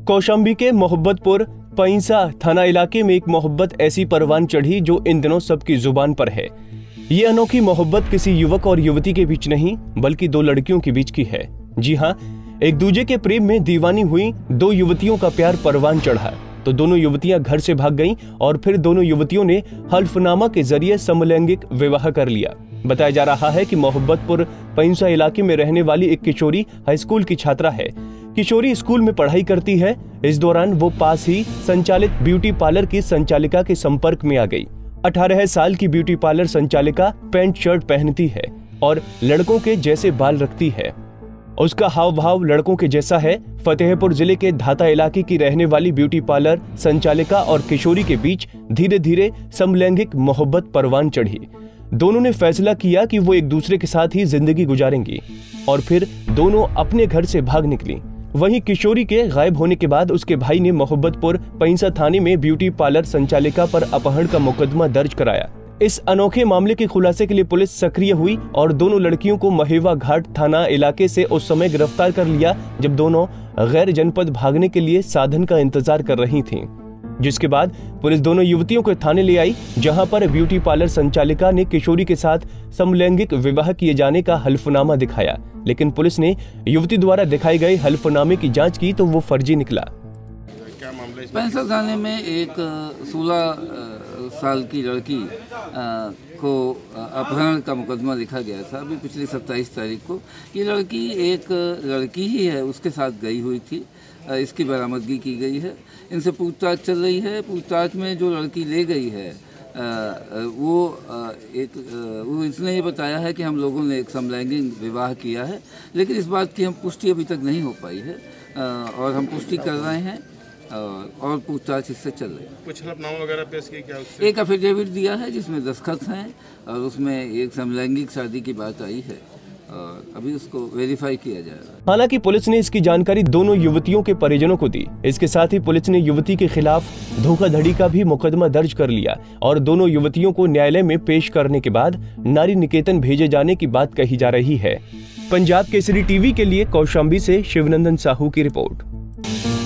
कौशाम्बी के मोहब्बतपुर पैंसा थाना इलाके में एक मोहब्बत ऐसी परवान चढ़ी जो इन दिनों सबकी जुबान पर है। ये अनोखी मोहब्बत किसी युवक और युवती के बीच नहीं बल्कि दो लड़कियों के बीच की है। जी हाँ, एक दूजे के प्रेम में दीवानी हुई दो युवतियों का प्यार परवान चढ़ा तो दोनों युवतियां घर से भाग गईं और फिर दोनों युवतियों ने हल्फनामा के जरिए समलैंगिक विवाह कर लिया। बताया जा रहा है कि मोहब्बतपुर पैंसा इलाके में रहने वाली एक किशोरी हाई स्कूल की छात्रा है। किशोरी स्कूल में पढ़ाई करती है। इस दौरान वो पास ही संचालित ब्यूटी पार्लर की संचालिका के संपर्क में आ गई। 18 साल की ब्यूटी पार्लर संचालिका पैंट शर्ट पहनती है और लड़कों के जैसे बाल रखती है। उसका हाव भाव लड़कों के जैसा है। फतेहपुर जिले के धाता इलाके की रहने वाली ब्यूटी पार्लर संचालिका और किशोरी के बीच धीरे धीरे समलैंगिक मोहब्बत परवान चढ़ी। दोनों ने फैसला किया कि वो एक दूसरे के साथ ही जिंदगी गुजारेंगी और फिर दोनों अपने घर से भाग निकली। वहीं किशोरी के गायब होने के बाद उसके भाई ने मोहब्बतपुर पैंसा थाने में ब्यूटी पार्लर संचालिका पर अपहरण का मुकदमा दर्ज कराया। इस अनोखे मामले के खुलासे के लिए पुलिस सक्रिय हुई और दोनों लड़कियों को महेवा घाट थाना इलाके से उस समय गिरफ्तार कर लिया जब दोनों गैर जनपद भागने के लिए साधन का इंतजार कर रही थीं। जिसके बाद पुलिस दोनों युवतियों को थाने ले आई, जहां पर ब्यूटी पार्लर संचालिका ने किशोरी के साथ समलैंगिक विवाह किए जाने का हल्फनामा दिखाया, लेकिन पुलिस ने युवती द्वारा दिखाए गए हल्फनामे की जांच की तो वो फर्जी निकला। पैंसा थाने में एक 16 साल की लड़की को अपहरण का मुकदमा लिखा गया था अभी पिछली 27 तारीख को। ये लड़की एक लड़की ही है, उसके साथ गई हुई थी। इसकी बरामदगी की गई है। इनसे पूछताछ चल रही है। पूछताछ में जो लड़की ले गई है वो इसने ये बताया है कि हम लोगों ने एक समलैंगिक विवाह किया है, लेकिन इस बात की हम पुष्टि अभी तक नहीं हो पाई है और हम पुष्टि कर रहे हैं और पूछताछ इससे चल रही है। कुछ हलफनामा वगैरह पेश किया क्या उससे? एक एफिडेविट दिया है जिसमें दस्तखत हैं और उसमें एक समलैंगिक शादी की बात आई है और अभी उसको वेरीफाई किया जाएगा। हालांकि पुलिस ने इसकी जानकारी दोनों युवतियों के परिजनों को दी। इसके साथ ही पुलिस ने युवती के खिलाफ धोखाधड़ी का भी मुकदमा दर्ज कर लिया और दोनों युवतियों को न्यायालय में पेश करने के बाद नारी निकेतन भेजे जाने की बात कही जा रही है। पंजाब केसरी टीवी के लिए कौशाम्बी से शिवनंदन साहू की रिपोर्ट।